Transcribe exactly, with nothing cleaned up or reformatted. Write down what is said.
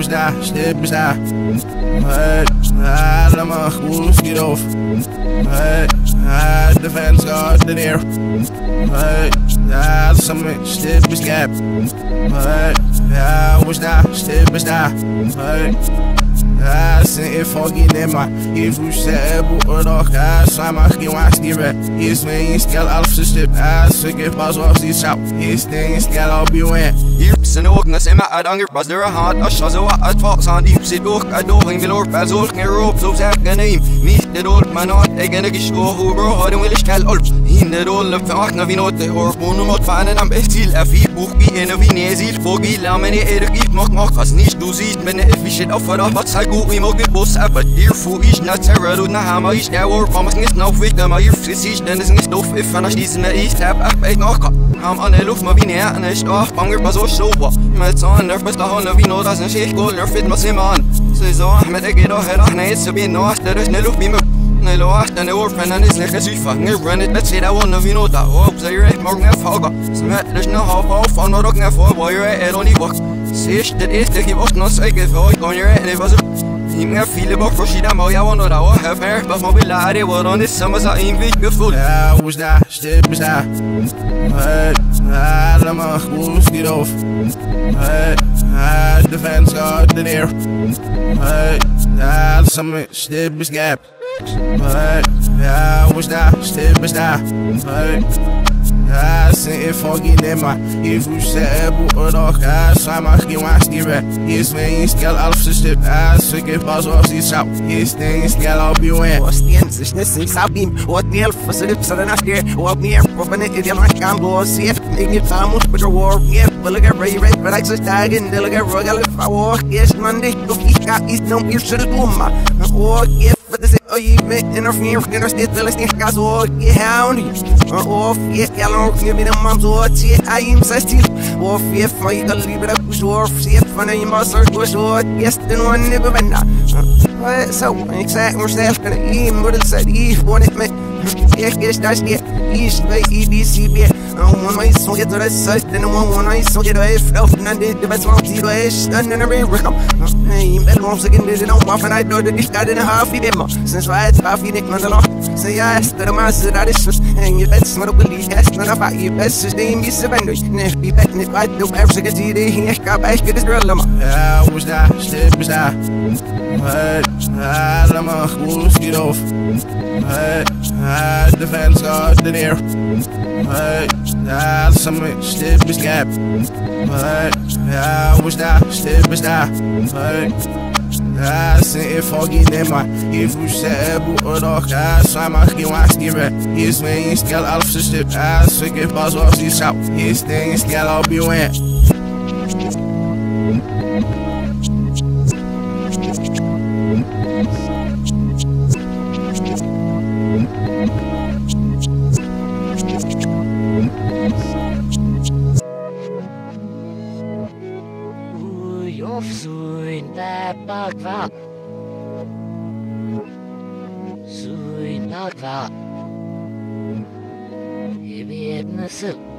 was daar, stip is daar. Hey, allemaal goed, schiet af. Hey, de fans gaat er neer. Hey, daar is een stip is gap. Hey, ja, was daar, stip is daar. Hey. I sent it fucking in my if you said but or I saw my skin watch the red. His main scale out of the strip. I took it past off the shop. His thing scale I'll be went. Djups en ook nas emma ad anger pas der hat as so at fox on deep sit ook ad doing the lord pas ook ner op so zak ganeem niet de dol man not again gescho over hadden will ich kal olp in de dol verachna wie not or bono mot fanen am bestil a fi buch wie in wie nesil fogi lamene er gibt mach mach was nicht du siehst wenn er efficient auf der was halt gut wie mag boss aber dir fu ich na terror und na hammer ich der war was nicht noch wichtig aber ihr sich denn es nicht doof if an diesen ich hab ab noch am an der luft mal wie näher an ich doch banger pas so sober met zo'n durf best wel wie no dat is een shit goal durf fit mas iman zo met ik doch het nee zo bien no dat is ne lucht wie me ne lo acht ne oor van is ne gesuif van ne run it let's say that one wie no dat op ze je morgen af hoga zo met dus no half half van no ook naar voor boy je er niet wacht zie dat is dat je was nog zeker voor ik kon je en het was ik heb viele bock voor shit maar ja one dat have her but my bilade what on this summer so in week gevoel ja was daar stip is daar hey allemaal goed schiet af hey de fans gaat er neer hey daar is een stip is gap hey ja was daar stip is daar hey I sent it fucking in my if you said but or I saw my skin watch the red. His main scale out of the strip. I took it past off the shop. His thing scale I'll be went. Was die Ensichtnis ich sag ihm, what the hell for the sudden after what me for it if you like I'm go see if it time but the war yeah but look at Ray Ray but I just tag in look at Royal if I walk yes Monday to ich got is no you should do my oh yeah but this oh you interfere in our state let's think guys oh yeah hound oh yeah yellow give me the mom's what see I am still oh yeah for you leave it up sure see if I am a search was what yes then one never been so exact myself and even what it said if one it me yeah get starts get each by E B C B one way so get the side then one way so get away from and the best one see way and then we come hey bel once again they don't want and I know that ich got in a half them since I had half it man lot say yes that my that is and you bet not believe yes not about you best is name is seven if be bet it I do every get the here got I get this girl ja was daar stip is daar hey allemaal goed schiet af hey de fans gaat er neer hey daar is een stip is gap hey ja was daar stip is daar hey I sent it fucking in my if you said but or I saw my skin watch the red. His main scale out of the strip. I took it past off the shop. His thing scale I'll be went. Bagva Sui Bagva Ebi Edna Sil